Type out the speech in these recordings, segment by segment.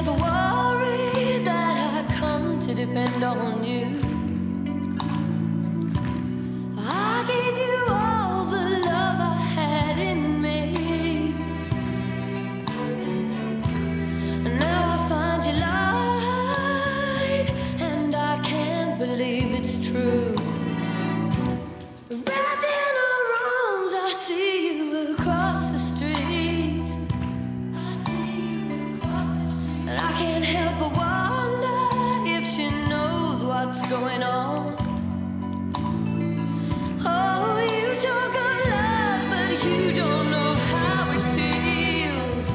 never worry that I come to depend on you. I gave you all the love I had in me. Now I find you lied, and I can't believe it's true. Wrapped in our arms, I see you across the street. And I can't help but wonder if she knows what's going on. Oh, you talk of love, but you don't know how it feels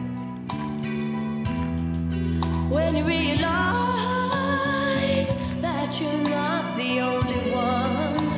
when you realize that you're not the only one.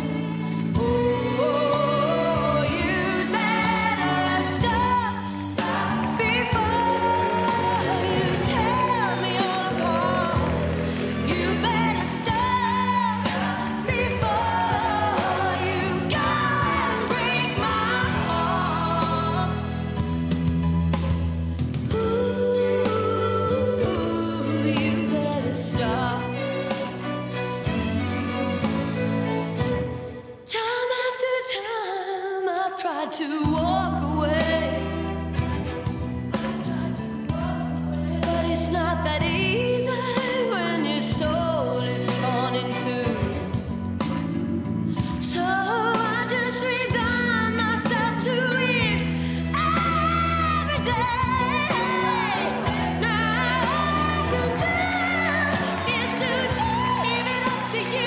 To walk away, but it's not that easy when your soul is torn in two. So I just resign myself to it every day. Now all I can do is to leave it up to you.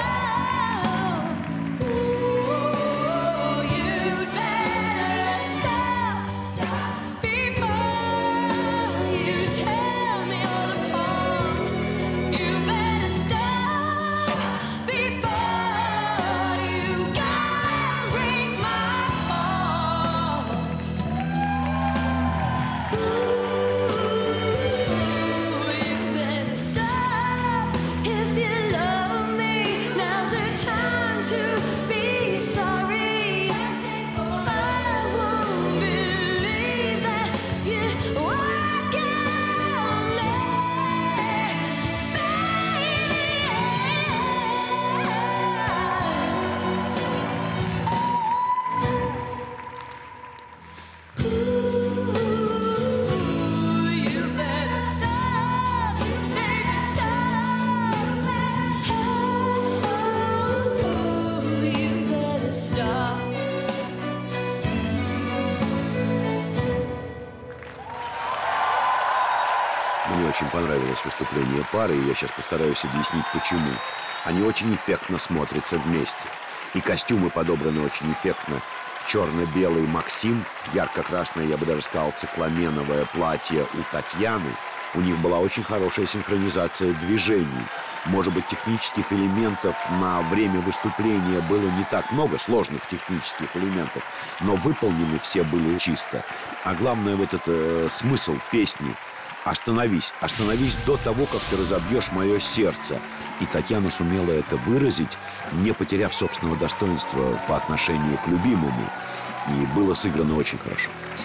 Мне очень понравилось выступление пары, и я сейчас постараюсь объяснить, почему. Они очень эффектно смотрятся вместе. И костюмы подобраны очень эффектно. Черно-белый Максим, ярко-красное, я бы даже сказал, цикламеновое платье у Татьяны. У них была очень хорошая синхронизация движений. Может быть, технических элементов на время выступления было не так много, сложных технических элементов, но выполнены все были чисто. А главное, вот это смысл песни. Остановись, остановись до того, как ты разобьешь мое сердце. И Татьяна сумела это выразить, не потеряв собственного достоинства по отношению к любимому. И было сыграно очень хорошо.